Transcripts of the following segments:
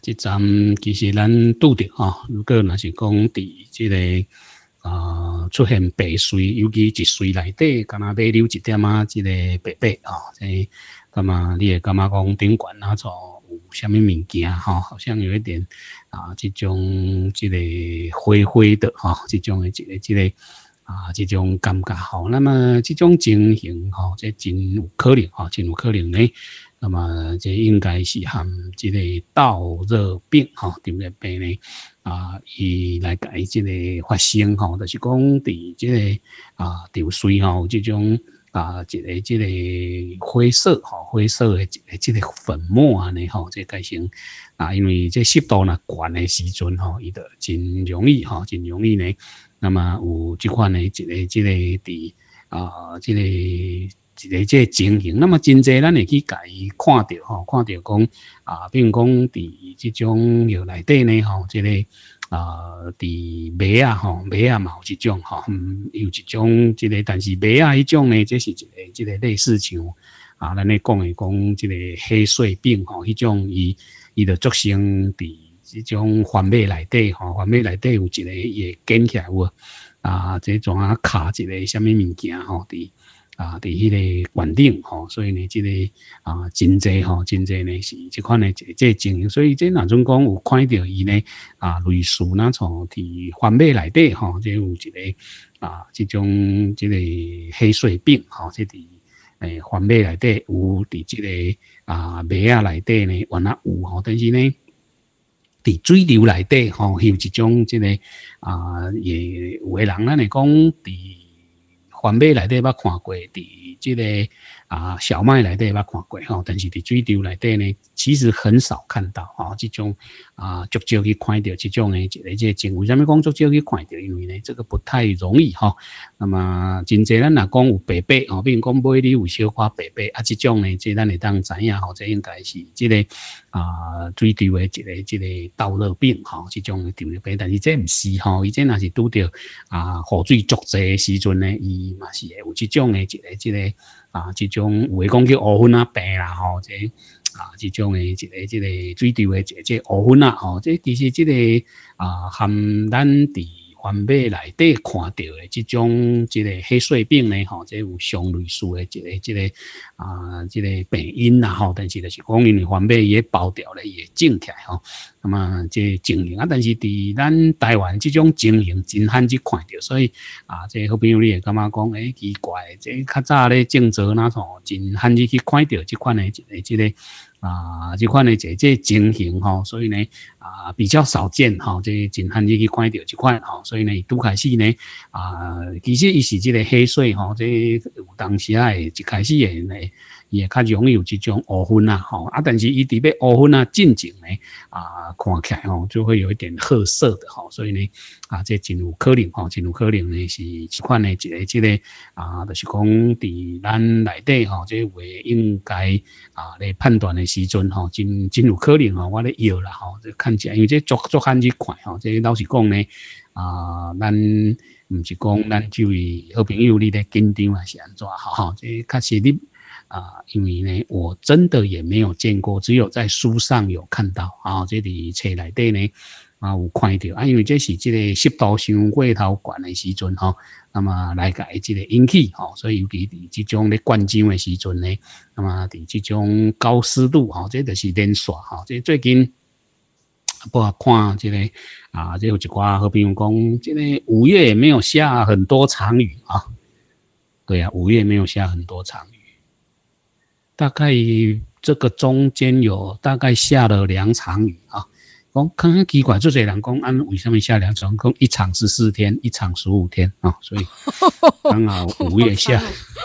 这站其实咱拄着如果若是讲伫这个出现白水，尤其一水内底，敢若买溜一点这个白白这感觉你会感觉讲顶悬有啥物物件好像有一点这种这个灰灰的这种的这个这种感觉那么这种情形这真有可能真有可能呢。那么这应该是和这个稻热病稻热病呢伊来改这个发生就是讲伫这个稻水有这种这个灰色的这个粉末呢这改成因为这湿度若悬的时阵伊就真容易呢。那么有这款的这个伫这个这个情形，那么真济咱会去甲伊看到讲比如讲伫这种药内底呢这个伫麦嘛有一种有一种这个，但是麦迄种呢，这是这个类似像咱咧讲的讲这个黑穗病迄种伊就造成伫这种番麦内底番麦内底有一个会建起来有这种卡一个什么物件伫迄个管顶所以呢这个真济呢是这款的这情形，所以这若种讲有看到伊呢类似那种伫番麦内底这有一个这种这个黑穗病这伫番麦内底有伫这个麦内底呢原来有但是呢伫水流内底有一种这个也有的人咱会讲伫番麦内底捌看过，伫这个小麦内底捌看过但是伫水流内底呢，其实很少看到这种足少去看到这种的这个情，为什么讲足少去看到？因为呢，这个不太容易那么真济咱若讲有白白比如讲买你有小可白白这种呢，这咱会当知影这应该是这个水流的这个稻热病这种的稻热病，但是这毋是伊这若是拄着雨水足济的时阵呢，伊嘛是会有这种的这个这种有诶讲叫乌粉病啦这种的这个水流的这乌粉这其实这个含咱伫番麦内底看到的这种这个黑穗病呢这有相类似的这个病因啦但是就是讲因为番麦也包掉了也种起来那么这情形但是伫咱台湾这种情形真罕去看到，所以这好朋友你会感觉讲奇怪，这较早咧种植那种真罕去看到这款的这个这款的这情形所以呢比较少见这真罕去看到这款所以呢拄开始呢其实伊是这个黑穗这有当时会一开始也较容易有这种乌粉但是伊伫要乌粉进前呢看起来就会有一点褐色的所以呢这真有可能呢是这款的这个就是讲伫咱内底这为应该来判断的时阵真有可能我咧药啦这看起来因为这足罕去看这老实讲呢咱毋是讲咱这位好朋友你咧紧张还是安怎这确实你因为呢我真的也没有见过，只有在书上有看到这伫册内底呢有看到因为这是这个湿度伤过头悬的时阵那么来个这个引起所以尤其伫这种咧灌浆的时阵呢，那么伫这种高湿度这就是连续这最近不好看这个这有一寡好朋友讲这个5月也没有下很多场雨对5月没有下很多场雨，大概这个中间有大概下了2场雨讲看看奇怪，这些人讲为什么下2场？讲一场14天，一场15天所以刚好5月下，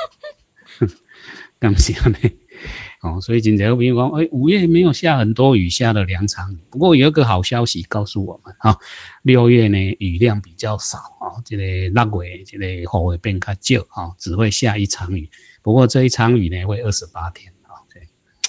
感谢呢所以真正有朋友讲5月没有下很多雨，下了2场雨。不过有一个好消息告诉我们6月呢雨量比较少这个6月这个雨会变较少只会下1场雨。不过这一场雨呢会28天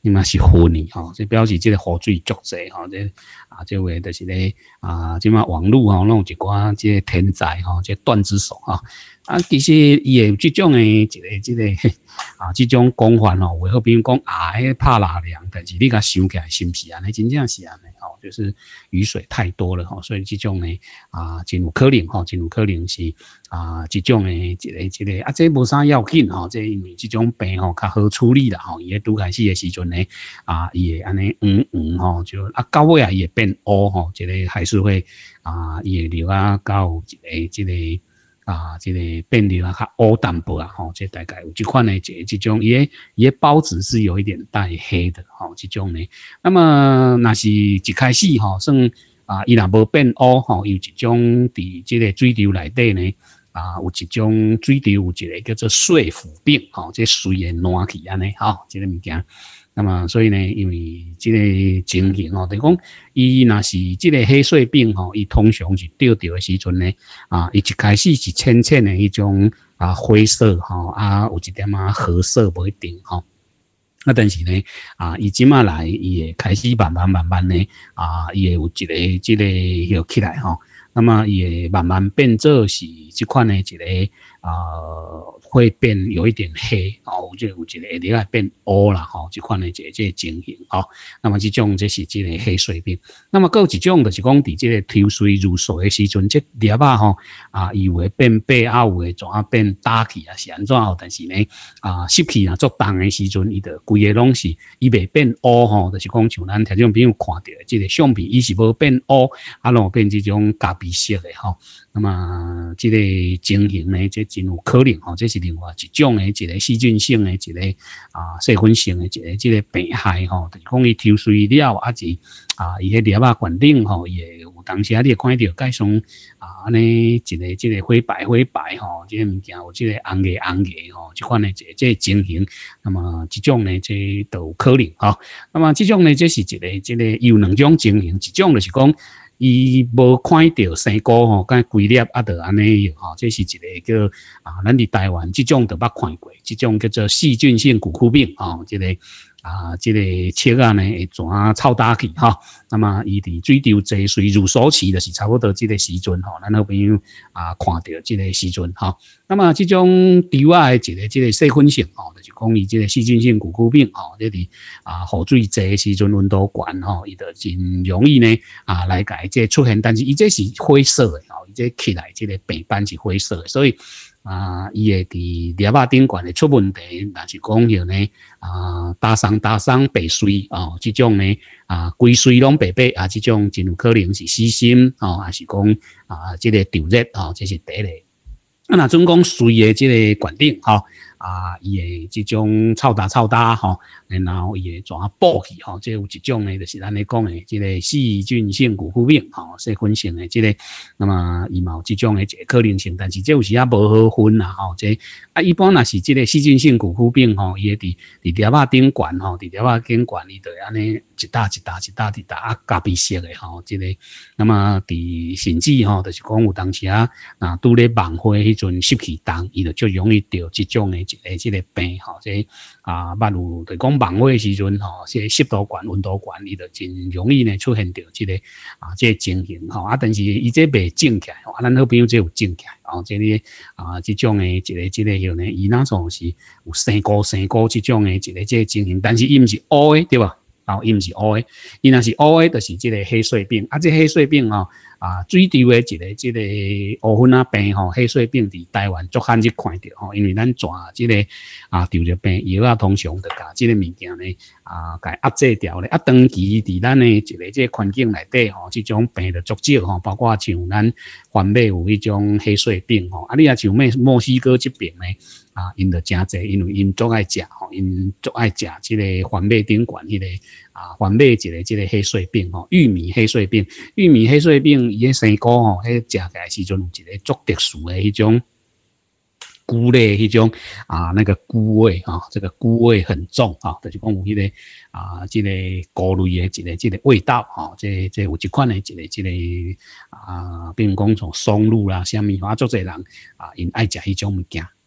你嘛是昏去吼，这表示这个雨水足济吼，这话就是咧即嘛网络吼，拢有一寡这个天才吼，这段子手吼。其实伊会有这种的这种讲法吼，为好比如讲迄拍拉凉，但是你甲想起来是毋是安尼？真正是安尼吼，就是雨水太多了吼，所以这种呢真有可能吼，真有可能是这种的这个这无啥要紧吼，这因为这种病吼较好处理啦吼，伊拄开始的时阵呢伊会安尼吼，就到尾伊会变乌吼，这个还是会伊会留到一个这个。这个变流较乌淡薄吼，这大概有这款的这种，伊的孢子是有一点带黑的吼，这种呢。那么若是一开始吼，算伊若无变乌吼，有一种伫这个水流内底呢有一种水流有一个叫做水腐病吼，这水会烂去安尼吼，这个物件。那么所以呢，因为这个情形吼，就是讲伊若是这个黑水病吼，伊通常是钓到的时阵呢，伊一开始是浅浅的迄种灰色吼，有一点褐色不一定吼。但是呢，伊即马来，伊会开始慢慢呢，伊会有一个这个摇起来吼。那么伊会慢慢变做是这款的一个会变有一点黑哦，有一个会变乌啦吼，这款的这个情形吼。那么这种这是这个黑水病。那么还有一种就是讲伫这个抽水入数的时阵，这粒吼伊有会变白，有会怎变打去是安怎吼？但是呢湿气作重的时阵，伊就规个拢是伊袂变乌吼，就是讲像咱听众朋友看到的这个相片，伊是无变乌，拢变这种咖啡色的吼。那么这个情形呢，这真有可能吼，这是另外一种的一个细菌性的一个细菌性的一个这个病害吼，就是讲伊抽水了是伊迄粒管顶吼，伊会有当时你会看到介上安尼一个这个灰白吼，这个物件有这个红个吼，这款的这个情形，那么这种呢，这都有可能吼。那么这种呢，这是一个这个有两种情形，一种就是讲。伊无看到生菇吼，干规粒就安尼吼，这是一个叫咱伫台湾这种都捌看过，这种叫做细菌性骨枯病吼，这个这个切呢会怎臭打去吼。那么伊伫水中坐水入所期就是差不多这个时阵吼，咱好朋友看到这个时阵吼。那么这种猪的一个这个细菌性吼，就是讲伊这个细菌性骨枯病吼，这伫雨水坐的时阵温度悬吼，伊就真容易呢来改这出现，但是伊这是灰色的吼，伊这起来这个病斑是灰色的，所以伊会伫粒顶悬会出问题，若是讲要呢打伤白水哦，这种呢规水拢白这种真有可能是死心哦，还是讲这个丢热哦，这是第一个。若准讲水的这个管顶吼伊会这种臭打吼，然后伊会怎补去吼，这有一种呢，就是咱咧讲的这个细菌性骨枯病吼，细菌性的这个，那么伊嘛有这种的一个可能性，但是这有时无好分啦吼，这一般若是这个细菌性骨枯病吼，伊会伫粒顶悬吼，伫粒顶悬伊就安尼一搭咖啡色的吼，这个，那么伫甚至吼，就是讲有当时拄咧忙花迄阵湿气重，伊就最容易得这种的这个病吼，这捌有就讲忙花的时阵吼，这湿度悬、温度悬，伊就真容易呢出现着这个这个情形吼。但是伊这未整起来，咱好朋友这有整起来哦，这个这种的一个这个呢，伊那种是有生菇这种的一个这个情形，但是伊毋是乌的，对吧？伊毋是乌的，伊若是乌的，就是这个黑水病。这黑水病吼，水稻的一个这个乌粉病吼，黑水病伫台湾足罕去看到吼，因为咱抓这个稻热病药通常就甲这个物件呢甲压制掉咧。长期伫咱的一个这个环境内底吼，这种病就足少吼，包括像咱番麦有迄种黑水病吼，你也像墨西哥这边呢。因就真济，因为因足爱食吼，因足爱食即个番麦顶悬迄个番麦一个即个黑水病吼，玉米黑水病，伊个生菇吼，迄食起来时阵有一个足特殊的迄种菇类，迄种那个菇味这个菇味很重就是讲有迄个即个菇类的一个味道这有一款的一个比如讲从松露啦，虾米足侪人因爱食迄种物件。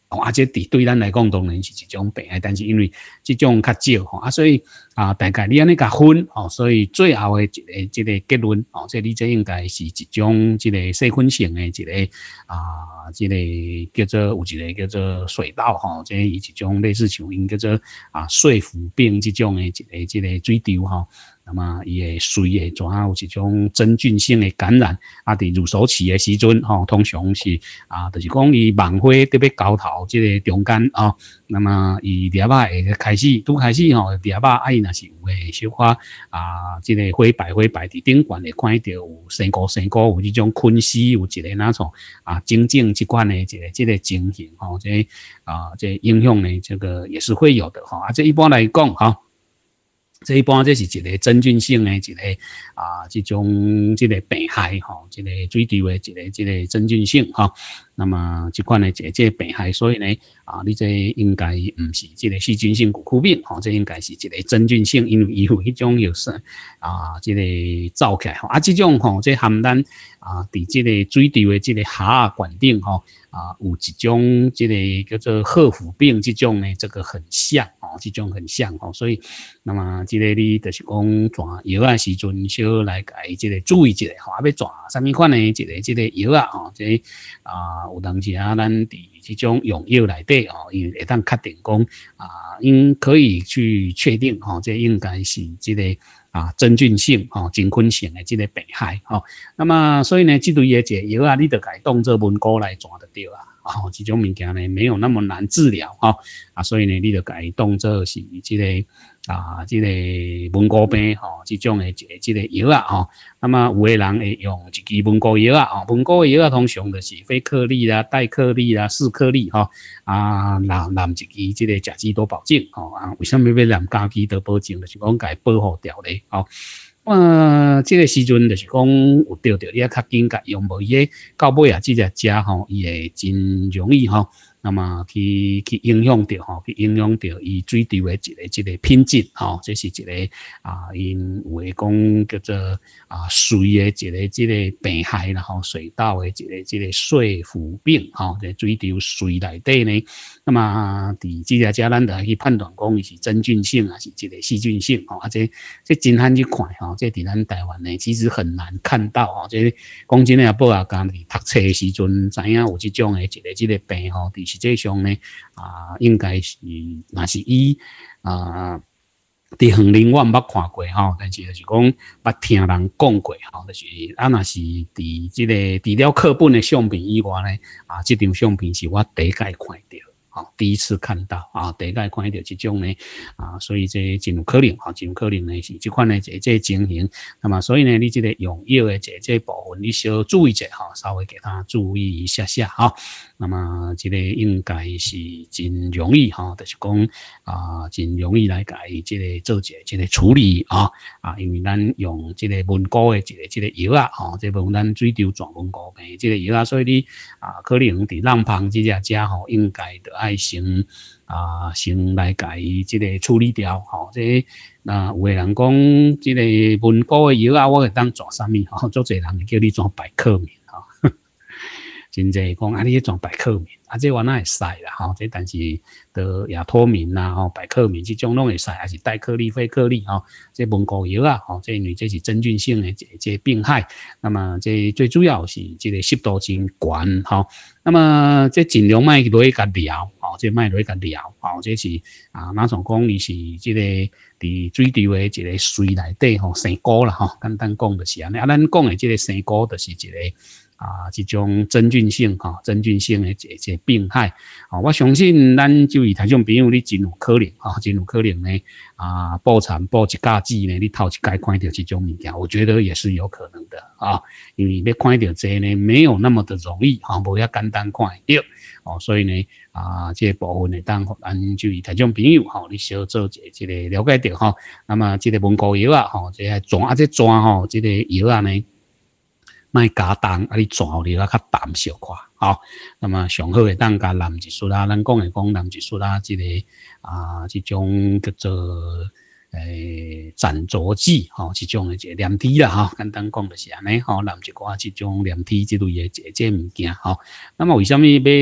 这对咱来讲当然是一种病害，但是因为这种较少所以大概你安尼甲分所以最后的这个结论这你这应该是一种这个细菌性的一个这个叫做有一个叫做水稻这一种类似像因叫做水腐病这种的一个这个水稻那么伊的水会怎有一种真菌性的感染伫入手期的时阵通常是就是讲伊芒花特别高头这个中间那么伊叶仔会开始拄开始叶仔伊若是有诶小可这个灰白伫顶管会看到有生菇有这种菌丝有一个那种整整这款的一个这个情形这影响呢这个也是会有的这一般来讲这一般这是一个真菌性的一个这种这个病害这个水稻的一个这个真菌性那么这款的这个病害，所以呢你这应该不是这个细菌性骨枯病这应该是一个真菌性，因为伊有迄种药水这个走起来这种这含咱伫这个水稻的这个虾管顶有一种这个叫做褐腐病这种呢，这个很像这种很像所以那么这个你就是讲转药的时阵小来甲伊这个注意一下要转什么款的一个这个药这有当时咱伫这种用药内底因为会当确定讲应可以去确定这应该是这个真菌性真菌性的这个病害那么所以呢这类的这药你就甲伊当做文膏来转就对了这种物件呢没有那么难治疗所以呢你就甲伊当做是这个这个文膏病这种的这个药那么有的人会用一支文膏药文膏的药通常就是非颗粒啦、代颗粒啦、四颗粒染一支这个甲基多保净为什么要染甲基多保净？就是讲甲伊保护掉咧这个时阵就是讲有钓到，你较紧甲用无伊到尾这只食伊会真容易那么去影响到伊水稻的一个品质这是一个因有诶讲叫做水的一个这个病害啦水稻的一个这个水腐病这水稻水内底呢，那么伫这只咱就去判断讲伊是真菌性还是一个细菌性这真罕去看这伫咱台湾呢其实很难看到这讲真诶报刚伫读册的时阵知影有这种的一个这个病实际上呢应该是若是伊伫园林我毋捌看过但是就是讲捌听人讲过就是若是伫即个除了课本的相片以外呢即张相片是我第一次看到第一次看到第一次看到这种呢所以这真有可能真有可能呢是这款的这情形。那么所以呢你这个用药的这部分你小注意一下稍微给他注意一下那么这个应该是真容易就是讲真容易来甲伊这个做这个处理因为咱用这个文膏的这个药这部分咱水稻转文膏病这个药所以你可能伫浪芳这只应该就爱先来甲伊这个处理掉这那有的人讲这个文膏的药我会当转啥物足侪人会叫你转百克面真济讲你去转百克面这我哪会使啦这但是的亚托敏啦百克面这种拢会使，还是代颗粒非颗粒这文膏药这因为这是真菌性的这病害，那么这最主要是这个湿度真悬那么这尽量莫落去甲疗这莫落去甲疗这是哪种讲伊是这个伫水稻的一个水内底生菇啦简单讲就是安尼咱讲的这个生菇就是一个这种真菌性的这病害我相信咱就以听众朋友你真有可能呢报产报一家子呢你头一届看到这种物件，我觉得也是有可能的因为要看到这呢没有那么的容易无遐简单看到所以呢这部分呢当咱就以听众朋友你小做这个了解到那么这个文膏药这转这个药呢莫加重你转后你较淡小块那么上好会当加蓝一束咱讲的讲蓝一束这个这种叫做斩浊剂这种的这黏体啦简单讲就是安尼染一寡这种黏体这类的这物件那么为什么要染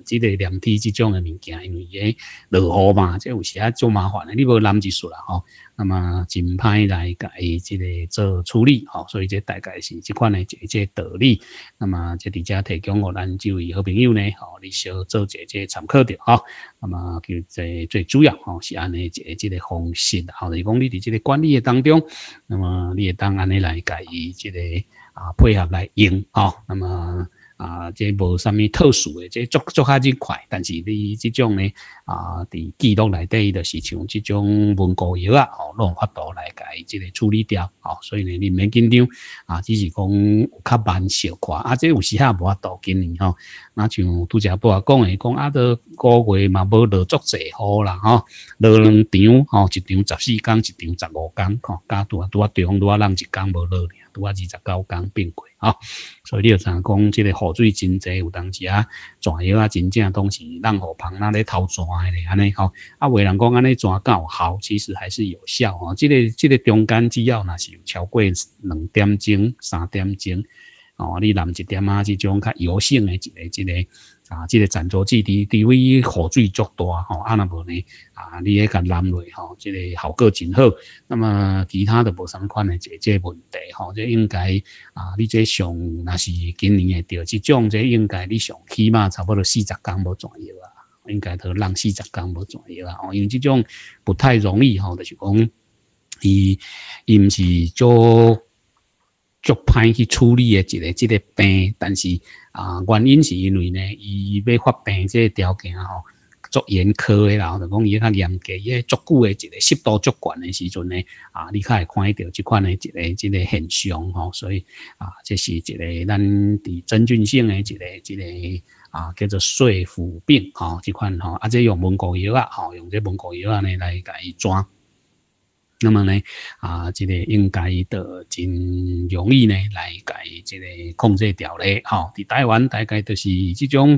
这个黏体这种的物件，因为个落雨嘛，这有时啊做麻烦的，你无淋一束啦吼，那么真歹来甲伊这个做处理吼，所以这大概是这款的一个道理。那么这伫遮提供互咱这位好朋友呢，吼，你小做一个参考着吼。那么就最主要吼是安尼一个这个方式，吼，就是讲你伫这个管理的当中，那么你会当安尼来甲伊这个配合来用吼，那么。这无啥物特殊的，这做较真快，但是你这种呢，伫记录内底就是像这种文膏药啊，拢法度来甲伊这个处理掉，所以呢，你免紧张，只是讲有较慢小看，这有时也无法度今年吼，那像拄则报讲的，讲都5月嘛无落足济雨啦，落2场，一场14天，一场15天，加拄啊对方拄啊人一天无落尔，拄啊29天变过。所以你就知影讲，这个雨水真济，有当时蛇药真正都是让互旁那咧偷蛇的咧，安尼吼。有人讲安尼蛇敢有效，其实还是有效吼。这个中间只要若是有超过2点钟、3点钟，你淋一点这种较油性的这个这个粘着剂，除非雨水足大若无呢你迄甲淋落这个效果真好。那么其他的无啥款的这问题这应该你这上若是今年会着这种，这应该你上起码差不多40天无转药应该都让40天无转药因为这种不太容易就是讲伊毋是足歹去处理的这个病，但是原因是因为呢，伊要发病这个条件足严苛的啦，就讲伊较严格，伊足久的一个湿度足悬的时阵呢，你较会看到这款的这个现象所以这是一个咱伫真菌性的这个叫做水腐病这款这用文膏药用这文膏药呢来甲伊抓。那么呢，这个应该的真容易呢，来甲伊这个控制掉咧。伫台湾大概就是这种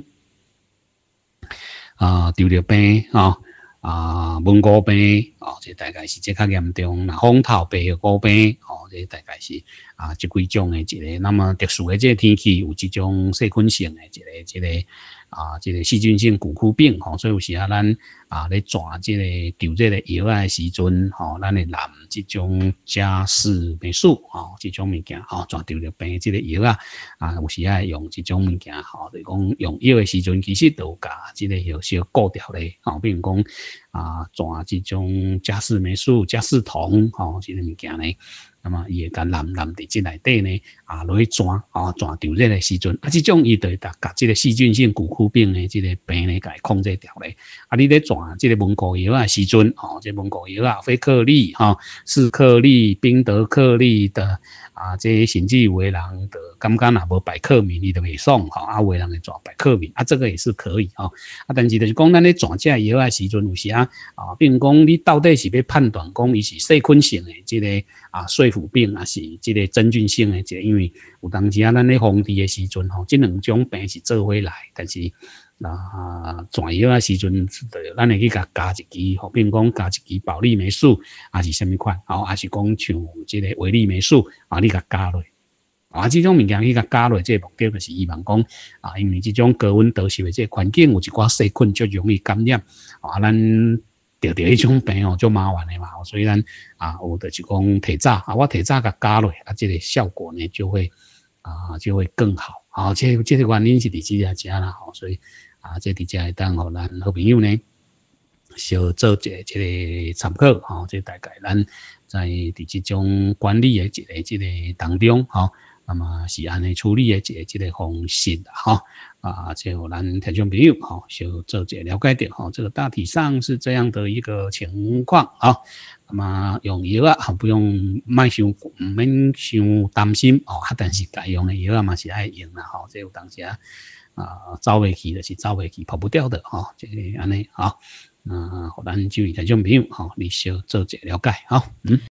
丢尿病蚊菇病这大概是这较严重。那风头病、菇病这大概是这几种的一个。那么特殊的这个天气有这种细菌性的这个细菌性骨枯病所以有时咱咧抓这个丢这个药的时阵咱会淋这种加氏霉素这种物件抓丢尿病这个药有时会用这种物件就是讲用药的时阵其实都甲这个药小顾掉咧比如讲抓这种加氏霉素、加氏酮这个物件呢。那么伊会甲淋伫这内底呢落去抓抓掉这个时阵这种伊就会甲这个细菌性骨枯病的这个病呢甲控制掉咧你咧抓这个蚊膏药的时阵这蚊膏药非克利斯克利、宾德克利的这甚至有的人的感觉若无百克敏伊就袂爽有的人会抓百克敏这个也是可以但是就是讲咱咧抓这药的时阵有时比如讲你到底是要判断讲伊是细菌性的这个水腐病是这个真菌性的这个，因为有当时咱咧防治的时阵这两种病是做伙来，但是抓药的时阵咱会去甲加一支比如讲加一支保利霉素是什么款还是讲像这个维利霉素你甲加落这种物件去甲加落这个目的就是希望讲因为这种高温潮湿的这个环境有一寡细菌就容易感染咱得迄种病就麻烦的嘛所以咱有就是讲提早我提早甲加落这个效果呢就会更好这个原因是伫这遮啦所以这伫遮会当互咱好朋友呢小做一个这个参考这大概咱在伫这种管理的这个当中那么是安尼处理的这个方式这互咱听众朋友小做一个了解到这个大体上是这样的一个情况那么用药不用免伤担心但是该用的药嘛是爱用啦这有当时走袂去就是走袂去跑不掉的这个安尼互咱注意听众朋友你小做一个了解